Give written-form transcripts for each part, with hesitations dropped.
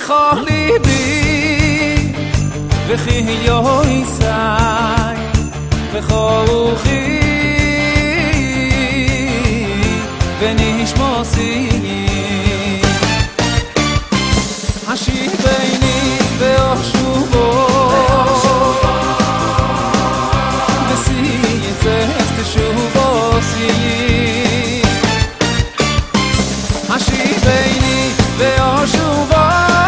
בכל ליבי וחיליוי סי וכוחי ונשמוסי השיבני באושובו וסייצת תשובו סי השיבני באושובו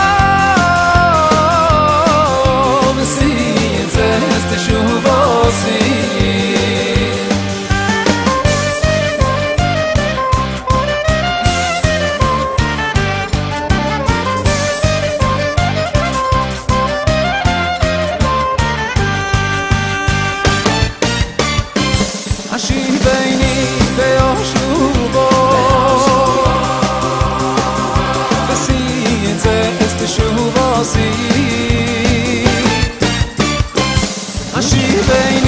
וסייצת תשובו סי השיבני באושובו וסייצת תשובו סי השיבני